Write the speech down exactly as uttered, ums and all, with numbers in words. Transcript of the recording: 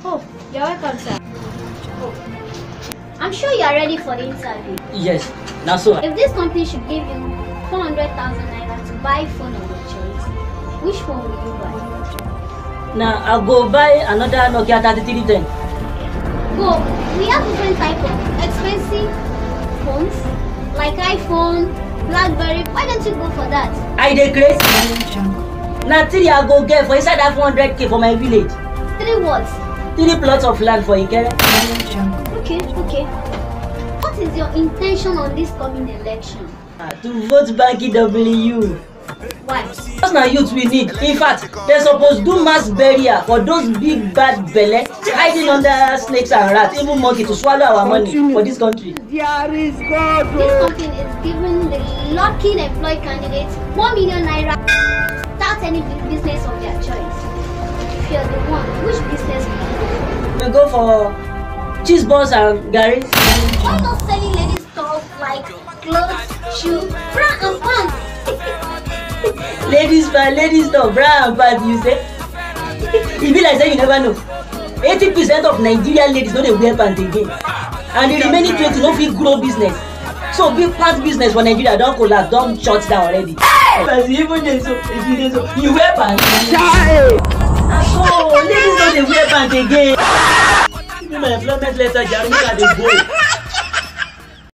Oh, you're welcome, sir. Oh. I'm sure you are ready for the interview. Yes, now so. If this company should give you four hundred thousand naira to buy phone of your choice, which phone will you buy? Now I'll go buy another Nokia thirty-three ten. Go. We have different type of expensive phones, like iPhone, BlackBerry. Why don't you go for that? I decrease. Now three I go get for inside that four hundred K for my village. Three what? Three plots of land for Ikere. Okay, okay. What is your intention on this coming election? Uh, to vote Banky W. Why? That's not youth we need. In fact, they're supposed to do mass burial for those big bad belly hiding under snakes and rats, even monkey to swallow our money for this country. There is God. This company is giving the lucky employed candidates one million naira to start any business of their choice. If you're the one, which business will you go? We go for cheese balls and Gary. Why not selling ladies stuff like clothes, shoes, bra and pants? Ladies for ladies stuff, bra and pants, you say? It be like say you never know. eighty percent of Nigerian ladies don't wear pants again. And the remaining twenty don't fit grow business. So big pants business for Nigeria don't collapse, don't shut down already. But even then, so, so you wear pants. So ladies don't wear pants again. Give me my employment letter, Jeremy, and they go.